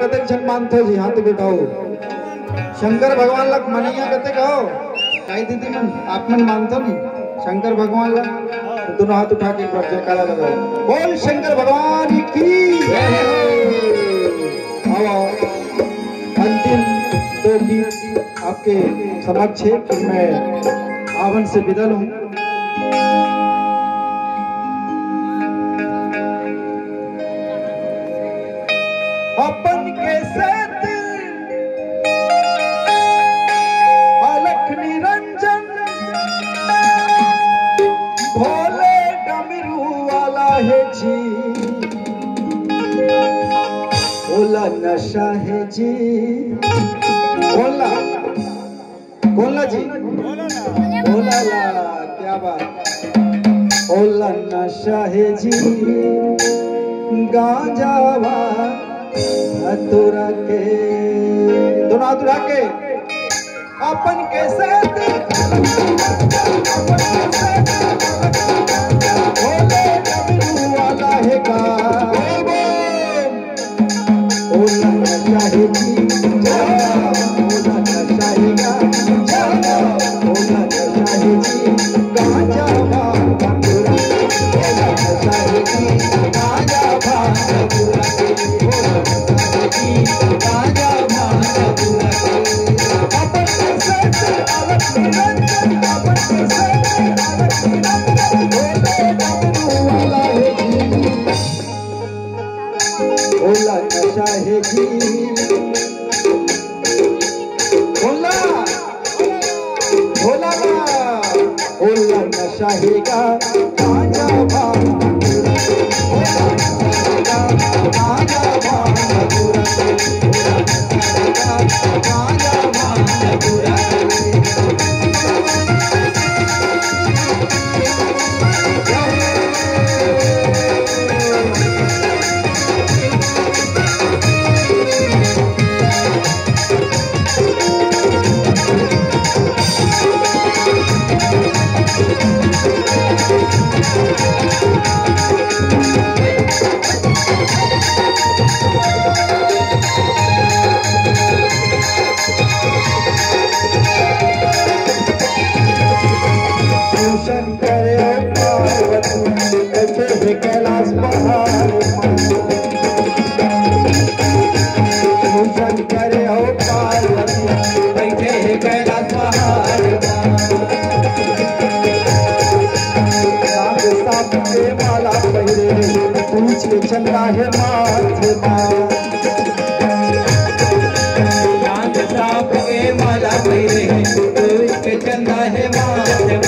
कते छन मानथो जी हाथ बिठाओ शंकर भगवान लग मनिया कते कहो काई दीदी मन आप मन मानतो नहीं शंकर भगवान लग तो दोनों हाथ उठा के एक बार जयकारा लगाओ बोल शंकर भगवान की जय हो। अंतिम दो गीत आपके समक्ष है कि मैं आवन से विदा लूं। अपन के साथ अलख निरंजन भोले डमरू वाला है जी भोला नशा है जी भोला जी भोला ला क्या बात भोला नशा है जी गांजावा धतूरा के दोनों हाथ उठा के अपन के साथ भोले डमरू वाला है गा भोला नशा है जी भोला नशा है गा भोला नशा है जी गांजावा धतूरा भोला नशा है जी गांजावा धतूरा भोला नशा है जी भोला भोला भोला नशा है गा गांजा भांग गांजा भांग गांजा भांग कैलाश पहाड़ करे हो पार्वती बैठे है कैलाश पहाड़ सांप के माला पहरे पूछ के चंदा है माथे सांप के माला पहरे पूछ के चंदा है माथे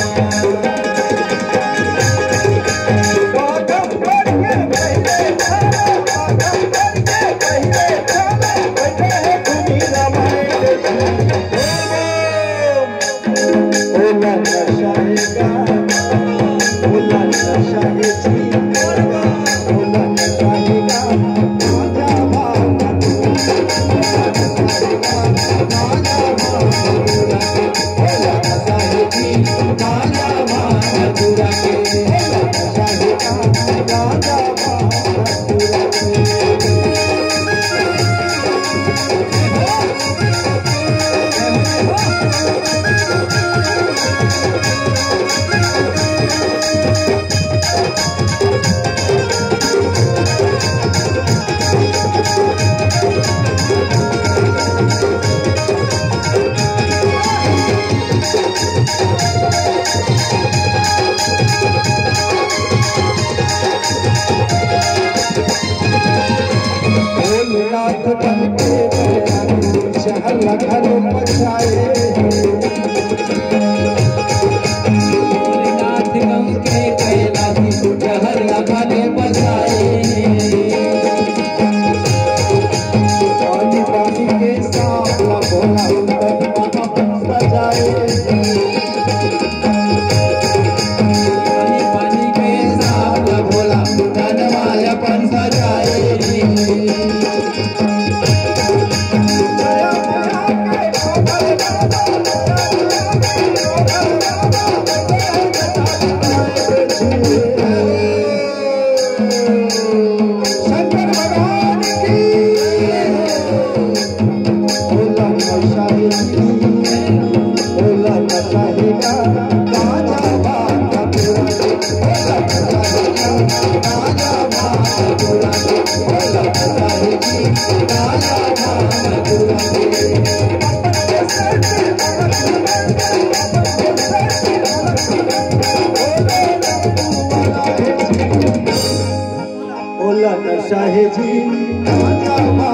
ओला नशा है जी राजा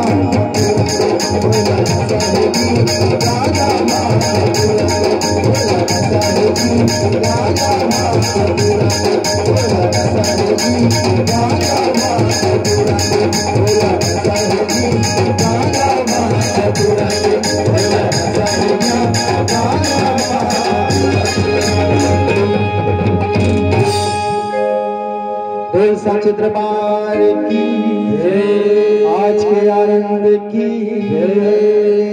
ओला नशा है जी राजा ओला नशा है जी राजा ओला नशा है जी राजा ओला नशा है जी राजा ओला नशा है बोल सच दरबार की आज के आनंद की